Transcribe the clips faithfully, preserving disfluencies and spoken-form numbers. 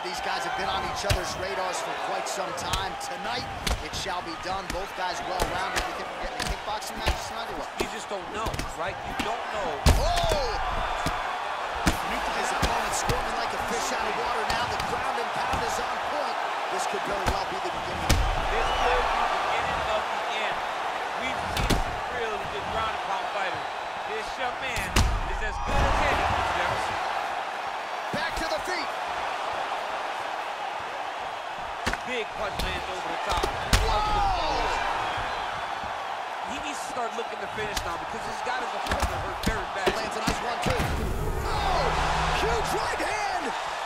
these guys have been on each other's radars for quite some time. Tonight, it shall be done. Both guys well-rounded. You think we're getting a kickboxing match tonight or what? You just don't know, right? You don't know. Oh! His opponent squirming like a fish out of water now. The ground and pound is on point. This could very well be the beginning. This could be the beginning of the end. We've seen some really good ground and pound fighters. This young man is as good as any you've ever seen. Back to the feet. Big punch lands over the top. He needs to start looking to finish now because he's got his opponent hurt very bad. Lands a nice one, too. Oh! Huge right hand!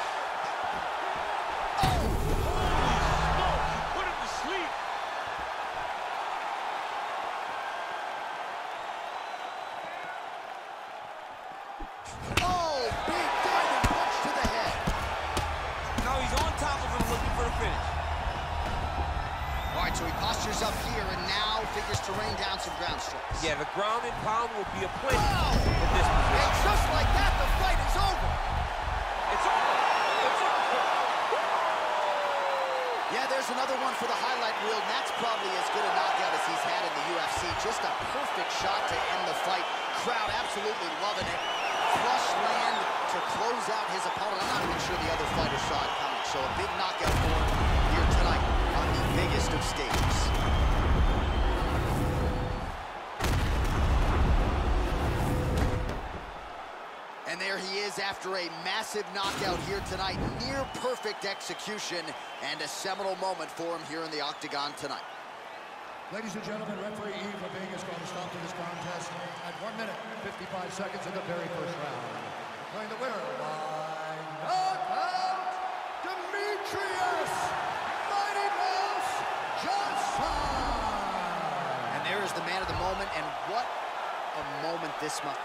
Oh! No! Put him to sleep! Oh! Big diving punch to the head. Now he's on top of him looking for the finish. All right, so he postures up here and now figures to rain down some ground strikes. Yeah, the ground and pound will be a plenty Oh! in this position. And just like that, the fight is over. It's over. It's over. Yeah, there's another one for the highlight reel, and that's probably as good a knockout as he's had in the U F C. Just a perfect shot to end the fight. Crowd absolutely loving it. Flush land to close out his opponent. I'm not even sure the other fighter saw it coming. So a big knockout for him here tonight on the biggest of stages. And there he is after a massive knockout here tonight. Near perfect execution and a seminal moment for him here in the octagon tonight. Ladies and gentlemen, referee Eve Levine is going to stop to this contest at one minute, fifty-five seconds in the very first round. Declaring the winner by knockout, Demetrius Mighty Mouse Johnson. And there is the man of the moment, and what a moment this month.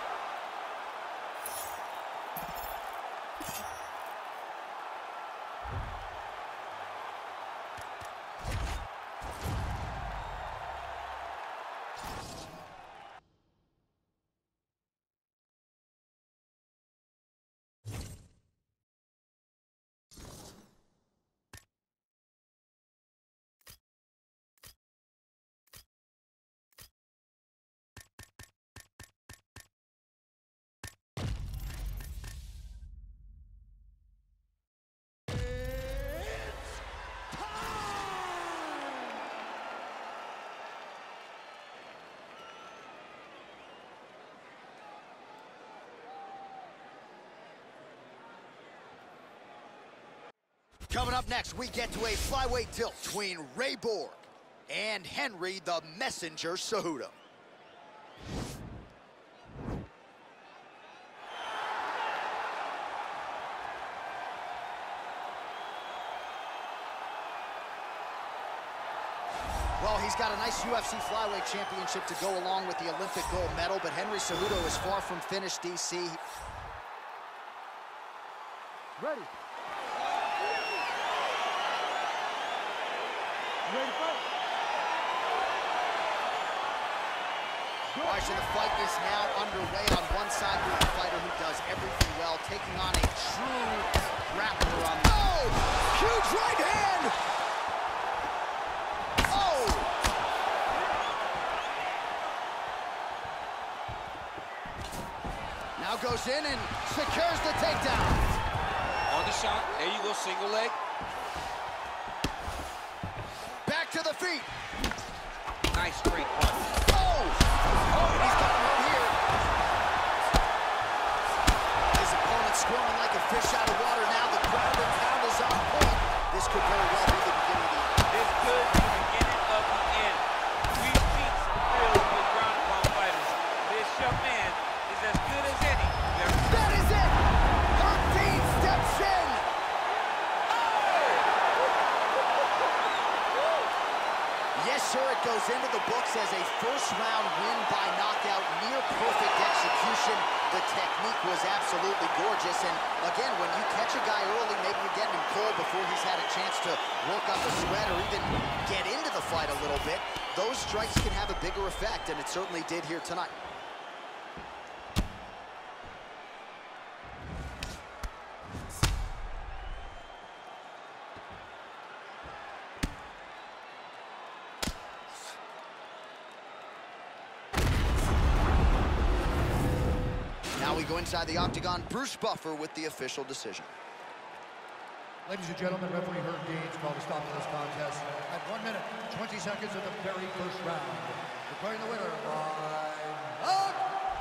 Coming up next, we get to a flyweight tilt between Ray Borg and Henry the Messenger Cejudo. Well, he's got a nice U F C flyweight championship to go along with the Olympic gold medal, but Henry Cejudo is far from finished, D C. Ready. Ready to fight. All right, so the fight is now underway. On one side, we have a fighter who does everything well, taking on a true grappler on the... Oh! Huge right hand! Oh! Now goes in and secures the takedown. On the shot. There you go, single leg. Back to the feet. Nice straight punch. Oh! Oh, he's got him here. His opponent squirming like a fish out of water now. The ground and pound is on point. This could very well be the beginning of the end. This could be the beginning of the end. We've seen some really good ground and pound fighters. This young man is as good as any. That is it! Herb Dean steps in! Yes, sir, it goes into the books as a first-round win by knockout, near perfect execution. The technique was absolutely gorgeous, and again, when you catch a guy early, maybe you're getting him cold before he's had a chance to work up a sweat or even get into the fight a little bit, those strikes can have a bigger effect, and it certainly did here tonight. we go inside the octagon. Bruce Buffer with the official decision. Ladies and gentlemen, referee Herb Deans called a stop to this contest at one minute, twenty seconds of the very first round. Declaring the winner by knockout.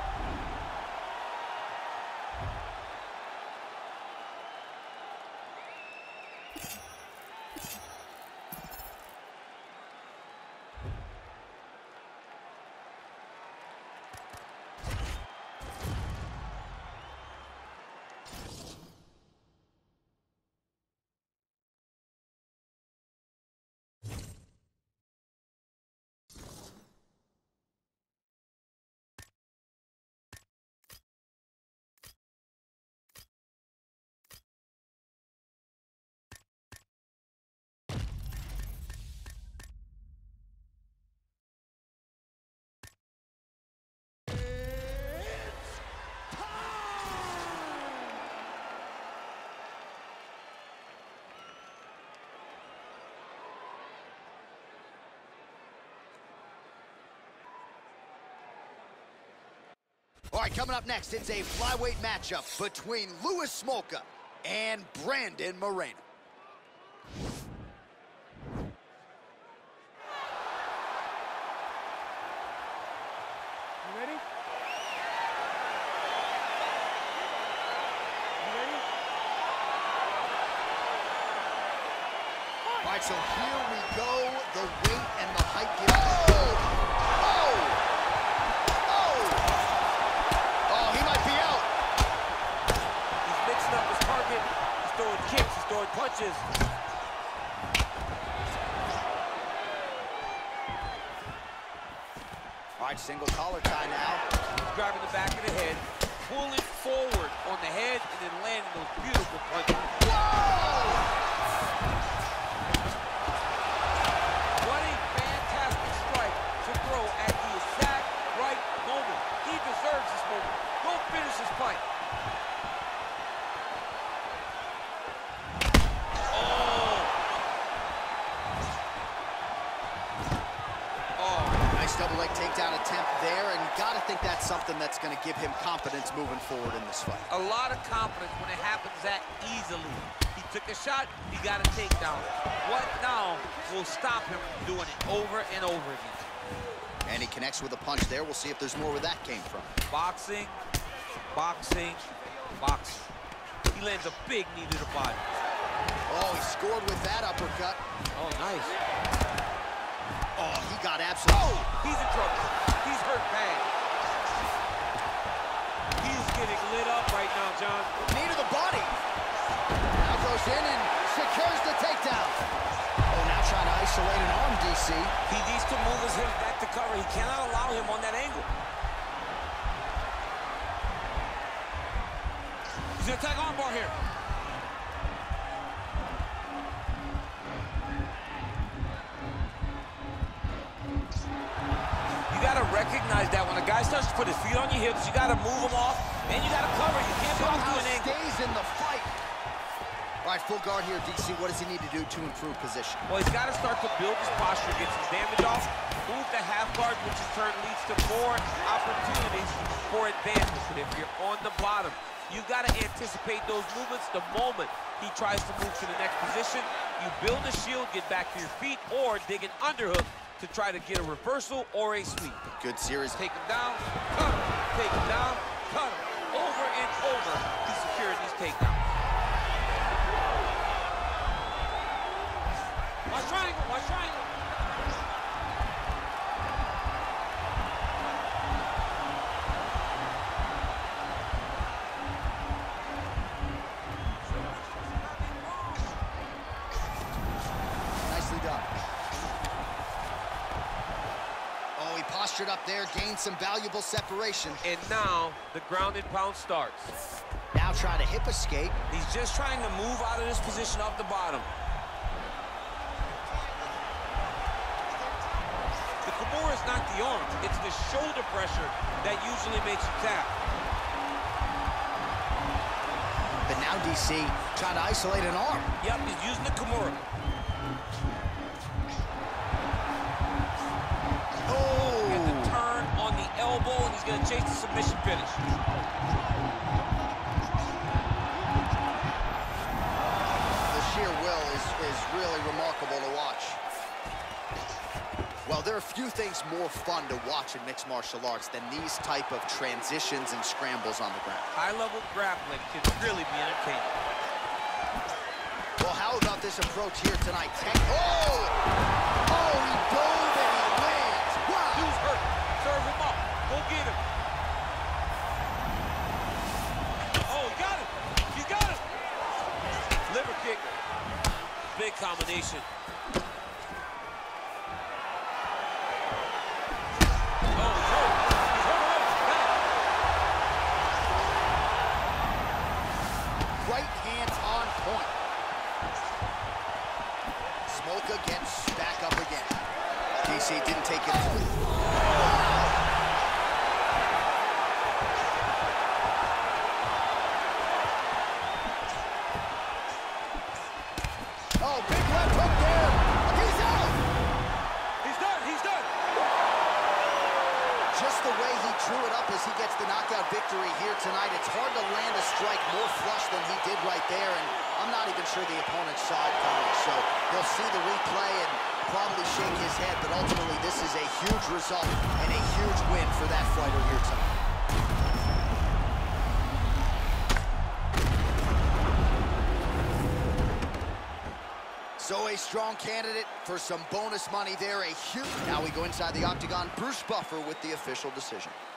All right, coming up next, it's a flyweight matchup between Louis Smolka and Brandon Moreno. You ready? You ready? All right, so here we go. The weight and the height given. Oh! Oh! Oh! Oh, he might be out. He's mixing up his target. He's throwing kicks. He's throwing punches. All right, single collar tie now. He's grabbing the back of the head, pulling forward on the head, and then landing those beautiful punches. Whoa! What a fantastic strike to throw at the exact right moment. He deserves this moment. Go finish his fight. Oh! Oh! Nice double leg takedown attempt there, and you got to think that's something that's going to give him confidence moving forward in this fight. A lot of confidence when it happens that easily. He took a shot, he got a takedown. What now will stop him from doing it over and over again? And he connects with a punch there. We'll see if there's more where that came from. Boxing, boxing, boxing. He lands a big knee to the body. Oh, he scored with that uppercut. Oh, nice. Oh, he got absolutely... Oh, he's in trouble. He's hurt bad. He's getting lit up right now, John. Knee to the body. Now goes in and secures the takedown. Oh, now trying to isolate an arm, D C. He needs to move his hips back to cover. He cannot allow him on that angle. He's gonna attack armbar here. You gotta recognize that when a guy starts to put his feet on your hips, you gotta move him off, and you gotta cover. You can't go Somehow to an angle. stays in the fight. All right, full guard here, D C. What does he need to do to improve position? Well, he's got to start to build his posture, get some damage off, move the half guard, which in turn leads to more opportunities for advancement. But if you're on the bottom, you've got to anticipate those movements the moment he tries to move to the next position. You build a shield, get back to your feet, or dig an underhook to try to get a reversal or a sweep. Good series. Take him down, cut him, take him down, cut him. Over and over, he's securing these takedowns. Watch triangle, watch triangle. Nicely done. Oh, he postured up there, gained some valuable separation. And now the ground and pound starts. Now trying to hip escape. He's just trying to move out of this position off the bottom. The Kimura is not the arm, it's the shoulder pressure that usually makes you tap. But now D C trying to isolate an arm. Yep, he's using the Kimura. Oh! Got the turn on the elbow, and he's going to chase the submission finish. The sheer will is, is really remarkable to watch. Well, there are few things more fun to watch in mixed martial arts than these type of transitions and scrambles on the ground. High-level grappling can really be entertaining. Well, how about this approach here tonight? Tech oh! Oh, he dove and he lands. Wow! Dude's hurt. Serve him up. Go get him. Oh, he got him. He got him. Liver kick. Big combination. Gets back up again. D C didn't take it through. Oh, big left hook there. He's out. He's done. He's done. Just the way he drew it up as he gets the knockout victory here tonight. It's hard to land a strike more flush than he did right there, and I'm not even sure the opponent saw it coming. So he'll see the replay and probably shake his head, but ultimately this is a huge result and a huge win for that fighter here tonight. So a strong candidate for some bonus money there. A huge. Now we go inside the octagon. Bruce Buffer with the official decision.